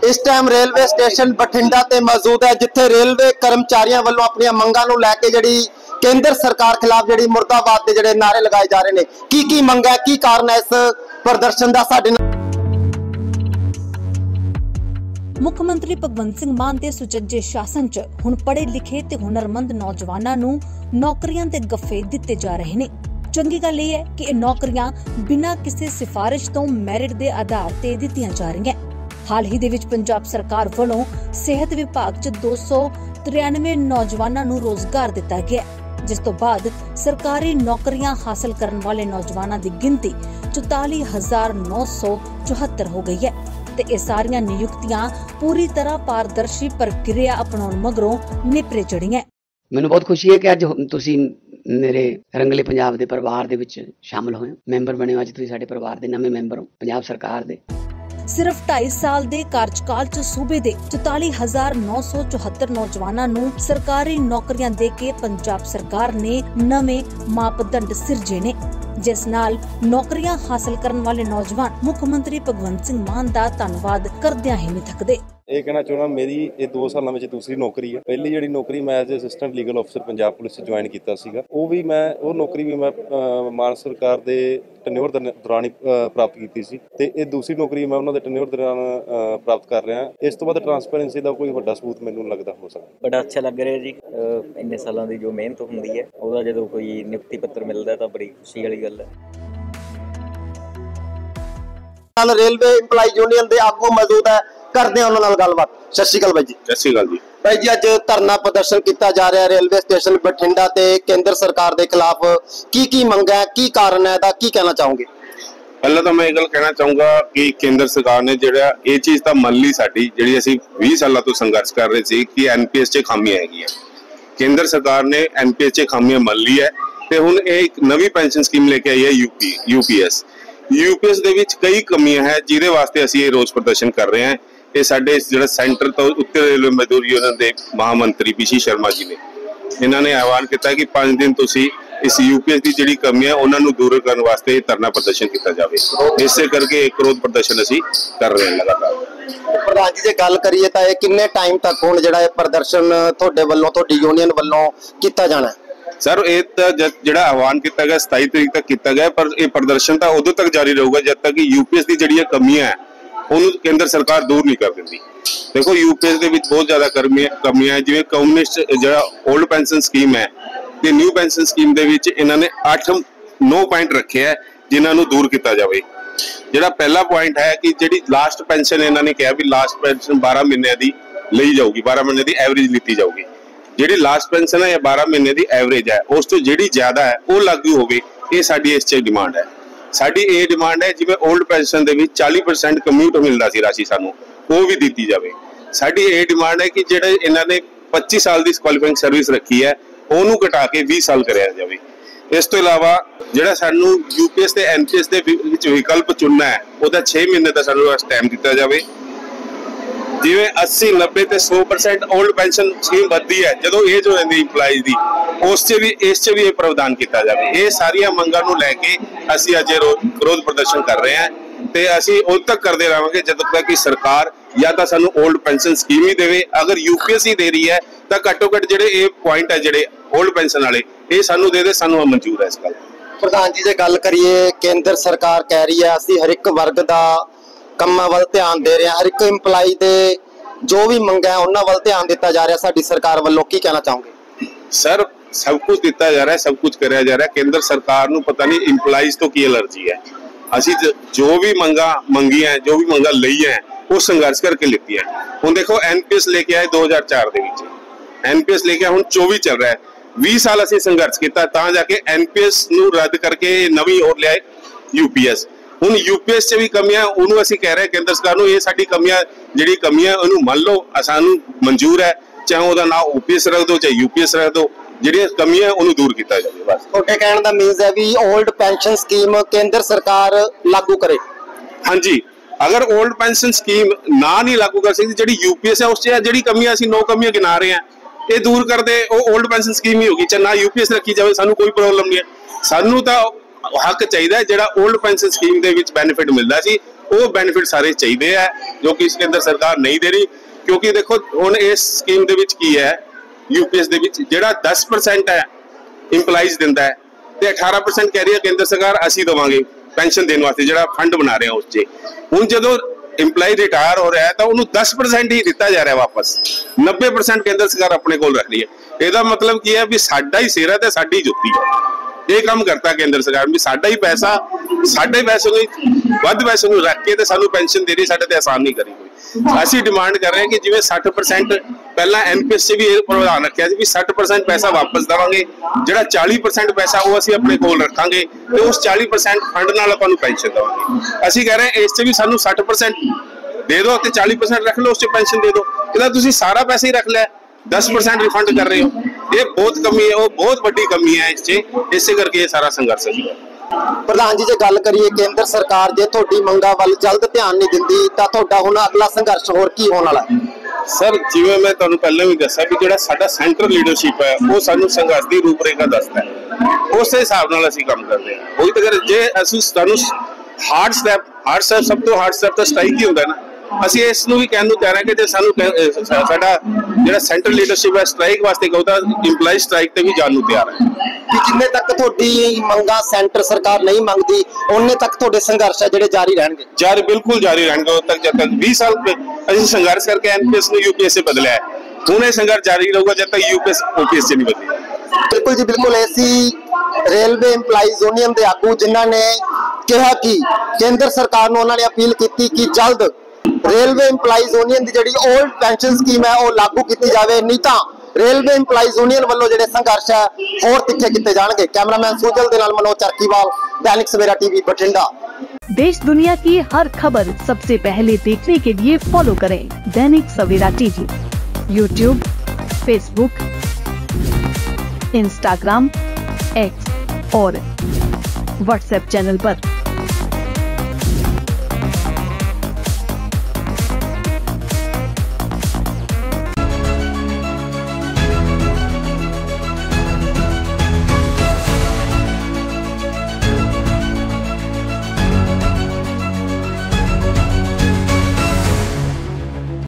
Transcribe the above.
इस time railway station Bathinda ते मौजूद है, जिथे रेलवे कर्मचारियों वालों अपनी मंगां नूं लैके जिहड़ी केंद्र सरकार खिलाफ जिहड़ी मुर्दाबाद दे जिहड़े नारे लगाए जा रहे हैं। की मंग है, की कारण है इस प्रदर्शन का? साडे मुख मंत्री भगवंत सिंह मान के सुचज्जे शासन च हुण पढ़े लिखे ते हुनरमंद नौजवानों नूं नौकरियां ते गफ्फे दिते जा रहे हैं। चंगी गल यह है कि नौकरियां बिना किसी सिफारिश तो मैरिट के आधार ते दित्तियां जा रही हैं। हाल ही दे विच पंजाब सरकार वालों सेहत विभाग च 293 नौजवानों नूं रोजगार दिता गया, जिस तो बाद सरकारी नौकरियां हासिल करने वाले नौजवानों की गिनती 44,974 हो गई है ते ये सारियां नियुक्तियां पूरी तरह पारदर्शी प्रक्रिया अपनाउण मगरों निपरे चढ़ीਆਂ। ਮੈਨੂੰ बहुत खुशी है कि अज तुसीं मेरे रंगले पंजाब के परिवार दे विच शामिल होए, मैंबर बने हो। अज तुसीं साडे परिवार के नवे मैंबर हो पंजाब सरकार दे। सिर्फ 2.5 साल के कार्यकाल च सूबे के 44,974 नौजवानों नूं सरकारी नौकरियां दे के पंजाब सरकार ने नवे मापदंड सिरजे ने, जिस नाल नौकरियां हासिल करने वाले नौजवान मुख मंत्री भगवंत सिंह मान दा धन्नवाद करदियां ही नहीं थकदे। ਇਹ ਕਹਿਣਾ ਚਾਹੁੰਦਾ ਮੇਰੀ ਇਹ 2 ਸਾਲਾਂ ਵਿੱਚ ਦੂਸਰੀ ਨੌਕਰੀ ਹੈ। ਪਹਿਲੀ ਜਿਹੜੀ ਨੌਕਰੀ ਮੈਂ ਐਜ਼ ਅਸਿਸਟੈਂਟ ਲੀਗਲ ਅਫਸਰ ਪੰਜਾਬ ਪੁਲਿਸ 'ਚ ਜੁਆਇਨ ਕੀਤਾ ਸੀਗਾ, ਉਹ ਨੌਕਰੀ ਵੀ ਮੈਂ ਮਾਨ ਸਰਕਾਰ ਦੇ ਟੈਨਿਓਰ ਦੌਰਾਨ ਹੀ ਪ੍ਰਾਪਤ ਕੀਤੀ ਸੀ ਤੇ ਇਹ ਦੂਸਰੀ ਨੌਕਰੀ ਮੈਂ ਉਹਨਾਂ ਦੇ ਟੈਨਿਓਰ ਦੌਰਾਨ ਪ੍ਰਾਪਤ ਕਰ ਰਿਹਾ। ਇਸ ਤੋਂ ਬਾਅਦ ਟਰਾਂਸਪੇਰੈਂਸੀ ਦਾ ਕੋਈ ਵੱਡਾ ਸਬੂਤ ਮੈਨੂੰ ਲੱਗਦਾ ਹੋ ਸਕਦਾ। ਬੜਾ ਅੱਛਾ ਲੱਗ ਰਿਹਾ ਜੀ, ਇੰਨੇ ਸਾਲਾਂ ਦੀ ਜੋ ਮਿਹਨਤ ਹੁੰਦੀ ਹੈ ਉਹਦਾ ਜਦੋਂ ਕੋਈ ਨਿਯੁਕਤੀ ਪੱਤਰ ਮਿਲਦਾ ਤਾਂ ਬੜੀ ਖੁਸ਼ੀ ਵਾਲੀ ਗੱਲ ਹੈ। रेलवे इंपलाई यूनियन के आगू मौजूद है, करते हैं उन्होंने गलबात। सत श्री अकाल भाई जी। सत श्री अकाल जी। भाई जी अज धरना प्रदर्शन किया जा रहा है रेलवे स्टेशन बठिंडा ते केंद्र सरकार के खिलाफ, की मंग है, की कारण है, की कहना चाहोगे? पहले तो मैं ये गल कहना चाहूँगा कि केंद्र सरकार ने जो ये चीज़ तो मन ली साडी जिहड़ी असीं 20 सालों तो संघर्ष कर रहे थे कि NPS च खामियां हैगियां। केंद्र सरकार ने NPS च खामियां मन ली है ते हुण एक नवी पेंशन स्कीम लेके आई है UPS ਦੇ ਵਿੱਚ ਕਈ ਕਮੀਆਂ ਹੈ ਜਿਹਦੇ ਵਾਸਤੇ ਅਸੀਂ ਇਹ ਰੋਸ ਪ੍ਰਦਰਸ਼ਨ ਕਰ ਰਹੇ ਹਾਂ। ਇਹ ਸਾਡੇ ਜਿਹੜਾ ਸੈਂਟਰ ਤੋਂ ਉੱਤਰ ਰੇਲਵੇ ਮਜ਼ਦੂਰ ਯੂਨੀਅਨ ਦੇ ਮਹਾਮੰਤਰੀ ਪੀਸੀ ਸ਼ਰਮਾ ਜੀ ਨੇ ਇਹਨਾਂ ਨੇ ਆਹਵਾਨ ਕੀਤਾ ਕਿ 5 ਦਿਨ ਤੁਸੀਂ ਇਸ UPS ਦੀ ਜਿਹੜੀ ਕਮੀ ਹੈ ਉਹਨਾਂ ਨੂੰ ਦੂਰ ਕਰਨ ਵਾਸਤੇ ਧਰਨਾ ਪ੍ਰਦਰਸ਼ਨ ਕੀਤਾ ਜਾਵੇ। ਇਸੇ ਕਰਕੇ ਇੱਕ ਵਿਰੋਧ ਪ੍ਰਦਰਸ਼ਨ ਅਸੀਂ ਕਰ ਰਹੇ ਹਾਂ ਲਗਾਤਾਰ। ਪ੍ਰਧਾਨ ਜੀ ਜੇ ਗੱਲ ਕਰੀਏ ਤਾਂ ਇਹ ਕਿੰਨੇ ਟਾਈਮ ਤੱਕ ਹੁਣ ਜਿਹੜਾ ਇਹ ਪ੍ਰਦਰਸ਼ਨ ਤੁਹਾਡੇ ਵੱਲੋਂ ਤੁਹਾਡੀ ਯੂਨੀਅਨ ਵੱਲੋਂ ਕੀਤਾ ਜਾਣਾ? सर ये तो जिहड़ा आह्वान किया गया 27 तरीक तक किया गया, पर यह प्रदर्शन तो उदों तक जारी रहूगा जब तक कि UPS की जिहड़ियां कमियां है उन्होंने केंद्र सरकार दूर नहीं कर देती। देखो UPS के बहुत ज़्यादा कमियां है, जिवें कम्युनिस्ट जिहड़ा ओल्ड पेंशन स्कीम है ते न्यू पेंशन स्कीम के इन्होंने 8-9 पॉइंट रखे है जिन्होंने दूर किया जाए। जिहड़ा पहला पॉइंट है कि जिहड़ी लास्ट पेंशन इन्होंने कहा भी लास्ट पेंशन 12 महीने की ली जाऊगी, 12 महीने की एवरेज लीती जाऊगी। ਜਿਹੜੀ ਲਾਸਟ ਪੈਨਸ਼ਨ ਹੈ ਜਾਂ 12 ਮਹੀਨੇ ਦੀ ਐਵਰੇਜ ਹੈ ਉਸ ਤੋਂ ਜਿਹੜੀ ਜ਼ਿਆਦਾ ਹੈ ਉਹ ਲਾਗੂ ਹੋਵੇ, ਇਹ ਸਾਡੀ ਇਸ 'ਚ ਡਿਮਾਂਡ ਹੈ। ਸਾਡੀ ਇਹ ਡਿਮਾਂਡ ਹੈ ਜਿਵੇਂ 올ਡ ਪੈਨਸ਼ਨ ਦੇ ਵਿੱਚ 40% ਕਮਿਊਟ ਮਿਲਦਾ ਸੀ ਰਾਸ਼ੀ, ਸਾਨੂੰ ਉਹ ਵੀ ਦਿੱਤੀ ਜਾਵੇ। ਸਾਡੀ ਇਹ ਡਿਮਾਂਡ ਹੈ ਕਿ ਜਿਹੜੇ ਇਹਨਾਂ ਨੇ 25 ਸਾਲ ਦੀ ਕੁਆਲੀਫਾਈਂਗ ਸਰਵਿਸ ਰੱਖੀ ਹੈ ਉਹਨੂੰ ਘਟਾ ਕੇ 20 ਸਾਲ ਕਰਿਆ ਜਾਵੇ। ਇਸ ਤੋਂ ਇਲਾਵਾ ਜਿਹੜਾ ਸਾਨੂੰ UPS ਤੇ NPS ਦੇ ਵਿੱਚ ਵਿਕਲਪ ਚੁਣਨਾ ਹੈ ਉਹਦਾ 6 ਮਹੀਨੇ ਦਾ ਸਾਨੂੰ ਟਾਈਮ ਦਿੱਤਾ ਜਾਵੇ। जिवें 80-90 ते 100% ओल्ड पेंशन स्कीम बढ़ती है जो एज हो जाती इंपलाइज की, इस भी ये प्रावधान किया जाए। ये सारिया मंगां नूं लैके असीं अज विरोध प्रदर्शन कर रहे हैं ते असीं उद तक करते रहेंगे जब तक कि सरकार या तो सानूं ओल्ड पेंशन स्कीम ही देवे, अगर UPS ही दे रही है तो घट्टो घट्ट जिहड़े ये पॉइंट है जिहड़े ओल्ड पेंशन वाले ये सानूं दे दे, सानूं मंजूर है इस गल। प्रधान जी जे गल करिए केंद्र सरकार कह रही है असीं हर एक वर्ग का ਕੰਮਾਂ ਵੱਲ ਧਿਆਨ ਦੇ ਰਹੇ ਹਾਂ, ਹਰ ਇੱਕ ਇੰਪਲਾਈ ਦੇ ਜੋ ਵੀ ਮੰਗਾਂ ਉਹਨਾਂ ਵੱਲ ਧਿਆਨ ਦਿੱਤਾ ਜਾ ਰਿਹਾ ਸਾਡੀ ਸਰਕਾਰ ਵੱਲੋਂ, ਕੀ ਕਹਿਣਾ ਚਾਹੋਗੇ? सर सब कुछ दिता जा रहा है, सब कुछ कराया जा रहा है। केंद्र सरकार नूं पता नहीं इंपलाइज तो की एलर्जी है। असीं जो भी मंगां मंगियां जो भी मंगां लईआं वो संघर्ष करके लित्ती है। हुण देखो NPS लेके आए 2004 दे विच, NPS लेके हुण 24 चल रहा है। 20 साल असीं संघर्ष किया तां जाके NPS नूं रद्द करके नवीं और लिआए UPS। ਹੁਣ UPS 'ਚ ਵੀ ਕਮੀਆਂ ਉਹਨੂੰ ਅਸੀਂ ਕਹਿ ਰਹੇ ਕੇਂਦਰ ਸਰਕਾਰ ਨੂੰ ਇਹ ਸਾਡੀ ਜਿਹੜੀ ਕਮੀਆਂ ਉਹਨੂੰ ਮੰਨ ਲਓ, ਸਾਨੂੰ ਮਨਜ਼ੂਰ ਹੈ, ਚਾਹੇ ਉਹਦਾ ਨਾਮ OPS ਰੱਖ ਦਿਓ ਚਾਹੇ UPS ਰੱਖ ਦਿਓ, ਜਿਹੜੀਆਂ ਕਮੀਆਂ ਉਹਨੂੰ ਦੂਰ ਕੀਤਾ ਜਾਵੇ ਬਸ। ਤੁਹਾਡੇ ਕਹਿਣ ਦਾ ਮੀਨਸ ਹੈ ਵੀ 올ਡ ਪੈਨਸ਼ਨ ਸਕੀਮ ਕੇਂਦਰ ਸਰਕਾਰ ਲਾਗੂ ਕਰੇ? ਹਾਂਜੀ, अगर ओल्ड पेंशन स्कीम ना नहीं लागू कर सकती, ਜਿਹੜੀ UPS है उस ਜਿਹੜੀ ਕਮੀਆਂ ਅਸੀਂ 9 ਕਮੀਆਂ ਗਿਣਾ ਰਹੇ ਹਾਂ ਇਹ ਦੂਰ ਕਰਦੇ ਉਹ ओल्ड पेंशन स्कीम ही होगी, चाहे ना UPS ਰੱਖੀ ਜਾਵੇ, ਸਾਨੂੰ ਕੋਈ ਪ੍ਰੋਬਲਮ ਨਹੀਂ ਹੈ। ਸਾਨੂੰ ਤਾਂ हक चाहिए ਜਿਹੜਾ ओल्ड पेंशन स्कीम ਦੇ ਵਿੱਚ ਬੈਨੀਫਿਟ ਮਿਲਦਾ ਸੀ ਉਹ ਬੈਨੀਫਿਟ ਸਾਰੇ ਚਾਹੀਦੇ ਆ ਜੋ ਕਿ ਇਸ ਕੇਂਦਰ ਸਰਕਾਰ ਨਹੀਂ ਦੇ ਰਹੀ। ਕਿਉਂਕਿ ਦੇਖੋ ਹੁਣ ਇਸ ਸਕੀਮ ਦੇ ਵਿੱਚ ਕੀ ਹੈ, यूपीएस ਦੇ ਵਿੱਚ ਜਿਹੜਾ 10% ਹੈ ਇੰਪਲਾਈਜ਼ ਦਿੰਦਾ ਹੈ ਤੇ 18% ਕਹਿ ਰਹੀ ਹੈ ਕੇਂਦਰ ਸਰਕਾਰ ਅਸੀਂ ਦੇਵਾਂਗੇ ਪੈਨਸ਼ਨ ਦੇਣ ਵਾਸਤੇ, ਜਿਹੜਾ ਫੰਡ ਬਣਾ ਰਹੇ ਆ ਉਸ 'ਚ। ਹੁਣ ਜਦੋਂ ਇੰਪਲਾਈ ਰਿਟਾਇਰ ਹੋ ਰਿਹਾ ਹੈ ਤਾਂ ਉਹਨੂੰ 10% ਹੀ ਦਿੱਤਾ ਜਾ ਰਿਹਾ ਵਾਪਸ, 90% ਕੇਂਦਰ ਸਰਕਾਰ ਆਪਣੇ ਕੋਲ ਰੱਖ ਰਹੀ ਹੈ। ਇਹਦਾ ਮਤਲਬ ਕੀ ਹੈ ਵੀ ਸਾਡਾ ਹੀ ਸਿਰ ਹੈ ਤੇ ਸਾਡੀ ਜੁੱਤੀ ਹੈ। ਇਹ ਕੰਮ ਕਰਤਾ ਕੇਂਦਰ ਸਰਕਾਰ ਵੀ ਸਾਡਾ ਹੀ ਪੈਸਾ, ਸਾਡੇ ਪੈਸੇ ਨੂੰ ਵੱਧ ਪੈਸੇ ਨੂੰ ਰੱਖ ਕੇ ਤੇ ਸਾਨੂੰ ਪੈਨਸ਼ਨ ਦੇ ਰਹੀ, ਸਾਡੇ ਤੇ ਆਸਾਨ ਨਹੀਂ ਕਰੀ ਕੋਈ। ਅਸੀਂ ਡਿਮਾਂਡ ਕਰ ਰਹੇ ਹਾਂ ਕਿ ਜਿਵੇਂ 60% ਪਹਿਲਾਂ ਐਨਪੀਐਸ 'ਚ ਵੀ ਇਹ ਪ੍ਰੋਵਿਜ਼ਨ ਰੱਖਿਆ ਸੀ ਵੀ 60% ਪੈਸਾ ਵਾਪਸ ਦੇਵਾਂਗੇ, ਜਿਹੜਾ 40% ਪੈਸਾ ਉਹ ਅਸੀਂ ਆਪਣੇ ਕੋਲ ਰੱਖਾਂਗੇ ਤੇ ਉਸ 40% ਫੰਡ ਨਾਲ ਆਪਾਂ ਨੂੰ ਪੈਨਸ਼ਨ ਦੇਵਾਂਗੇ। ਅਸੀਂ ਕਹਿ ਰਹੇ ਹਾਂ ਇਸ 'ਚ ਵੀ ਸਾਨੂੰ 60% ਦੇ ਦਿਓ ਤੇ 40% ਰੱਖ ਲਓ, ਉਸ 'ਚ ਪੈਨਸ਼ਨ ਦੇ ਦਿਓ। ਇਹਦਾ ਤੁਸੀਂ ਸਾਰਾ ਪੈਸਾ ਹੀ ਰੱਖ ਲਿਆ, 10% ਰਿਫੰਡ ਕਰ ਰਹੇ ਹੋ। ਇਹ ਬਹੁਤ ਕਮੀ ਹੈ, ਉਹ ਬਹੁਤ ਵੱਡੀ ਕਮੀ ਹੈ ਇਸ 'ਚ, ਇਸੇ ਕਰਕੇ ਇਹ ਸਾਰਾ ਸੰਘਰਸ਼ ਹੈ। ਪ੍ਰਧਾਨ ਜੀ, ਜੇ ਗੱਲ ਕਰੀਏ ਕੇਂਦਰ ਸਰਕਾਰ ਜੇ ਤੁਹਾਡੀ ਮੰਗਾਂ ਵੱਲ ਜਲਦ ਧਿਆਨ ਨਹੀਂ ਦਿੰਦੀ ਤਾਂ ਤੁਹਾਡਾ ਹੁਣ ਅਗਲਾ ਸੰਘਰਸ਼ ਹੋਰ ਕੀ ਹੋਣ ਵਾਲਾ ਹੈ? ਸਰ, ਜਿਵੇਂ ਮੈਂ ਤੁਹਾਨੂੰ ਪਹਿਲਾਂ ਵੀ ਦੱਸਿਆ ਵੀ ਜਿਹੜਾ ਸਾਡਾ ਸੈਂਟਰਲ ਲੀਡਰਸ਼ਿਪ ਹੈ ਉਹ ਸਾਨੂੰ ਸੰਘਰਸ਼ ਦੀ ਰੂਪਰੇਖਾ ਦੱਸਦਾ ਹੈ, ਉਸੇ ਹਿਸਾਬ ਨਾਲ ਅਸੀਂ ਕੰਮ ਕਰਦੇ ਹਾਂ। ਉਹੀ ਤਾਂ ਜੇ ਅਸੀਂ ਸਾਨੂੰ ਹਾਰਡ ਸਟੈਪ ਸਭ ਤੋਂ ਹਾਰਡ ਸਟੈਪ ਤਾਂ ਸਟ੍ਰਾਈਕ ਹੀ ਹੁੰਦਾ ਨਾ। ਅਸੀਂ ਇਸ ਨੂੰ ਵੀ ਕਹਿਣ ਨੂੰ ਤਿਆਰ ਹਾਂ ਕਿ ਜੇ ਸਾਨੂੰ ਸਾਡਾ ਜਿਹੜਾ ਸੈਂਟਰਲ ਲੀਡਰਸ਼ਿਪ ਹੈ ਸਟ੍ਰਾਈਕ ਵਾਸਤੇ ਕਹੋ ਤਾਂ ਇੰਪਲਾਈ ਸਟ੍ਰਾਈਕ ਤੇ ਵੀ ਜਾਣ ਨੂੰ ਤਿਆਰ ਹੈ। ਕਿ ਜਿੰਨੇ ਤੱਕ ਤੁਹਾਡੀ ਮੰਗਾਂ ਸੈਂਟਰ ਸਰਕਾਰ ਨਹੀਂ ਮੰਗਦੀ ਉਹਨੇ ਤੱਕ ਤੁਹਾਡੇ ਸੰਘਰਸ਼ ਹੈ ਜਿਹੜੇ ਜਾਰੀ ਰਹਿਣਗੇ? ਬਿਲਕੁਲ ਜਾਰੀ ਰਹਿਣਗੇ ਉਦੋਂ ਤੱਕ, ਜਦ ਤੱਕ 20 ਸਾਲ ਅਸੀਂ ਸੰਘਰਸ਼ ਕਰਕੇ ਐਨਪੀਐਸ ਨੂੰ यूपीएस से बदला है। ਹੁਣ ਇਹ ਸੰਘਰਸ਼ ਜਾਰੀ ਰਹੂਗਾ ਜਦ ਤੱਕ यूपीएस OPS से नहीं बदलेगा। ਬਿਲਕੁਲ ਜੀ, ਬਿਲकुल। ਐਸੀ ਰੇਲਵੇ EMPLOYEES यूनियन ਦੇ ਆਗੂ ਜਿਨ੍ਹਾਂ ਨੇ ਕਿਹਾ ਕਿ ਕੇਂਦਰ ਸਰਕਾਰ ਨੂੰ ਉਹਨਾਂ ਨੇ ਅਪੀਲ ਕੀਤੀ ਕਿ ਜਲਦ ਰੇਲਵੇ EMPLOYEES यूनियन ਦੀ ਜਿਹੜੀ 올ਡ ਪੈਨਸ਼ਨ ਸਕੀਮ ਹੈ ਉਹ ਲਾਗੂ ਕੀਤੀ ਜਾਵੇ, ਨਹੀਂ ਤਾਂ रेलवे EMPLOYEES यूनियन ਵੱਲੋਂ ਜਿਹੜੇ ਸੰਘਰਸ਼ ਹੈ ਹੋਰ ਤਿੱਖੇ ਕੀਤੇ ਜਾਣਗੇ। कैमरामैन सुजल ਦੇ ਨਾਲ मनोज चरखीवाल, दैनिक सवेरा टीवी बठिंडा। देश दुनिया की हर खबर सबसे पहले देखने के लिए फॉलो करें Dainik Savera TV, YouTube, Facebook, Instagram, X और व्हाट्सएप चैनल पर।